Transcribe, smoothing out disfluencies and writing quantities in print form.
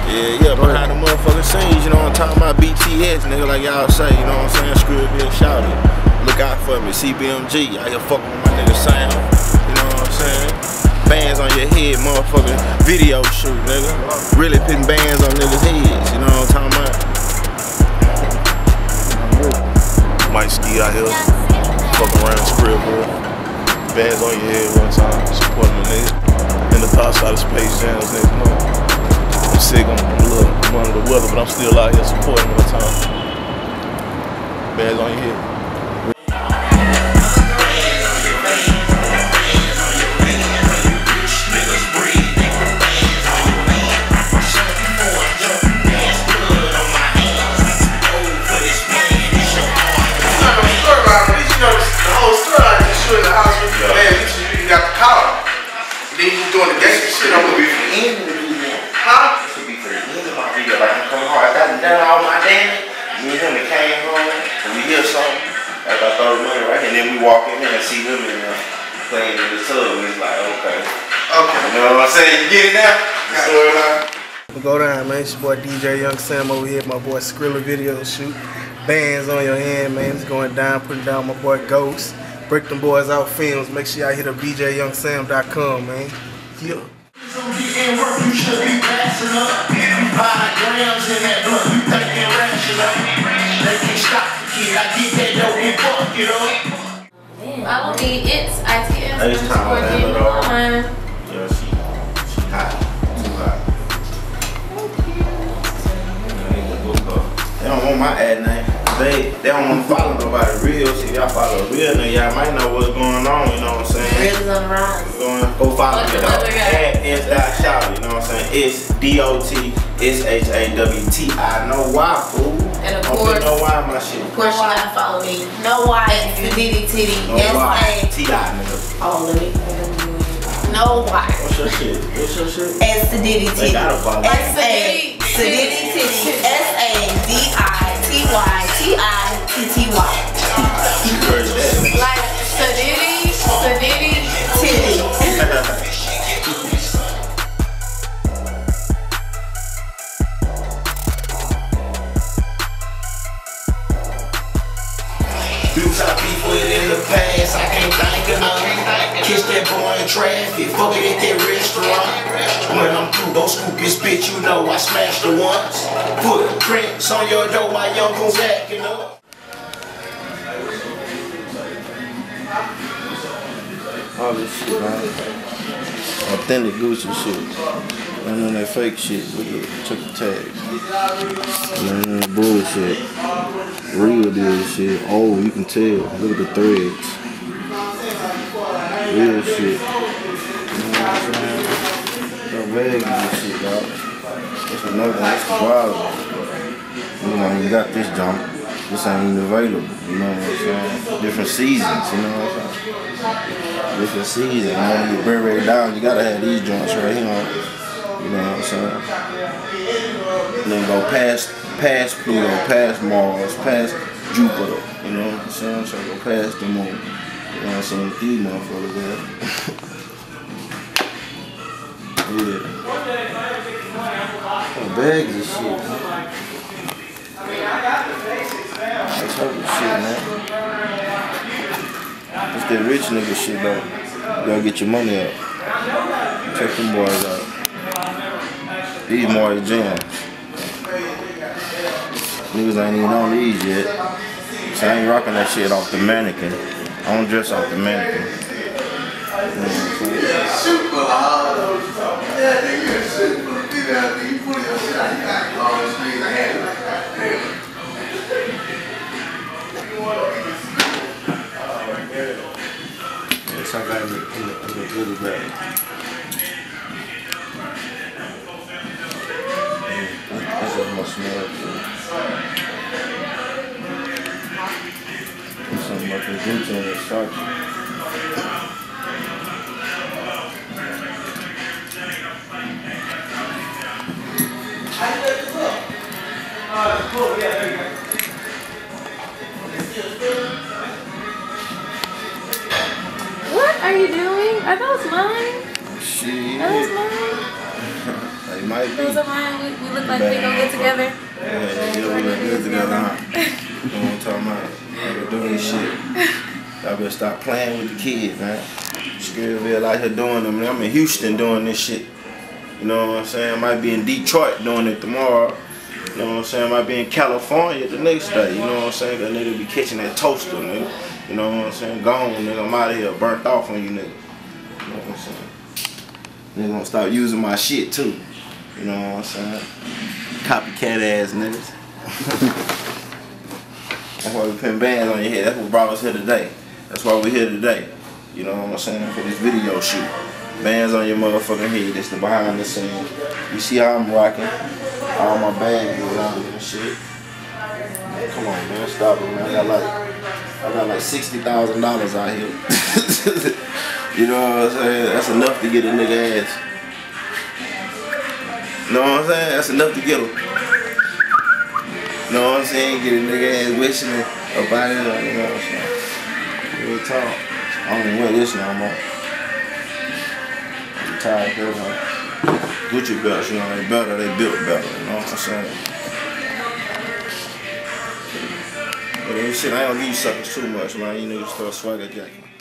Yeah, behind the motherfucking scenes, you know what I'm talking about? BTS, nigga, like y'all say, you know what I'm saying? Skrillville shouted. Look out for me, CBMG, out here fucking with my nigga Sam, you know what I'm saying? Bands on your head, motherfucking video shoot, nigga. Really putting bands on niggas' heads, you know what I'm talking about? Might ski out here, fucking around Skrillville. Bands on your head one time, supporting the nigga. In the thoughts out of Space Jams, nigga, you know. I'm sick, I'm under the weather, but I'm still out here supporting one time. Bands on your head. Then you doing the gangster shit, I'm gonna be for the end of the video. Huh? This would be for the end of my video. Like I'm coming hard. I done all my damage. Me and him and came home and we hear something. Like I throw the money right here. And then we walk in there and see them in there playing in the tub. And it's like, okay. Okay. You know what I'm saying? You get it now? We'll go down, man. It's your boy DJ Young Sam over here. My boy Skrilla video shoot. Bands on your hand, man. It's going down. Putting down my boy Ghost. Break them boys out films. Make sure y'all hit up BJYoungSam.com, man. Yeah. You should be passing up. 5 grams in that blunt. You thinking rational. They can't stop the kid. I get that dope and fuck it up. Follow me. It's ITS_J1. Yeah, she hot. Too hot. They don't want my ad name. They don't want to follow nobody real. See, y'all follow a real nigga, y'all might know what's going on, you know what I'm saying? Real is on the rise. Go follow me, dog. At S.Shawty, you know what I'm saying? It's DOTSHAWTI. No why, fool. And of course, no why my shit. Of course, you gotta follow me. No why. Sadiddy Titty. No why. T.I. nigga. Oh, let me. No why. What's your shit? What's your shit? Sadiddy Titty. S.A. Sadiddy Titty. SADITYTITTY. Like Sadiddy Titty. Dudes I beef with in the past, I can't think of none. Kiss that boy in traffic, fuck it at that restaurant. When I'm through, go scoop this bitch, you know I smashed her once. Put prints on your door, my young goons acting up. All this shit, man. Authentic Gucci shit. And then that fake shit with the chicken tags. And then that bullshit. Real deal shit. Oh, you can tell. Look at the threads. Real shit. You know what I'm saying? That bag and shit, dog. That's another one. That's the wild one. You know, you got this jump. This ain't even available. You know what I'm saying? Different seasons, you know what I'm saying? Different seasons. You know, you bring it down, you gotta have these joints right here. You know what I'm saying? And then go past Pluto, past Mars, past Jupiter. You know what I'm saying? So go past the moon. You know what I'm saying? These motherfuckers there. Yeah. Some bags of shit, man. That's other shit, man. It's that rich nigga shit, though. You gotta get your money up. Check them boys out. These more jams. Niggas ain't even on these yet. So I ain't rocking that shit off the mannequin. I don't dress off the mannequin. You know what yes, I got it in the goodie bag. That's just my smell. There's something about the Gucci and the Versace. What are you doing? Are those mine? Shit. Are those mine? Hey, might be. Those are mine. We look like we gonna get together. Yeah, we look good together, huh? You know what I'm talking about? Y'all doing this shit. Y'all better stop playing with the kids, man. Skrillville out here doing them. I'm in Houston doing this shit. You know what I'm saying? I might be in Detroit doing it tomorrow. You know what I'm saying? I might be in California the next day. You know what I'm saying? That nigga be catching that toaster, nigga. You know what I'm saying? Gone, nigga. I'm out of here, burnt off on you, nigga. You know what I'm saying? Nigga gonna start using my shit too. You know what I'm saying? Copycat ass niggas. That's why we putting bands on your head. That's what brought us here today. That's why we're here today. You know what I'm saying? For this video shoot. Bands on your motherfucking head. That's the behind the scenes. You see how I'm rocking. All my bags around and shit. Come on, man. Stop it, man. I got like $60,000 out here. You know what I'm saying? That's enough to get a nigga ass. You know what I'm saying? That's enough to get him. You know what I'm saying? Get a nigga ass wishing it about it. You know what I'm saying? Real talk. I don't even wear this no more. I'm tired of this, Gucci belts, you know, they better, they built better, you know what I'm saying? But this shit, I ain't gonna give you suckers too much, man. You niggas start swagger jacking.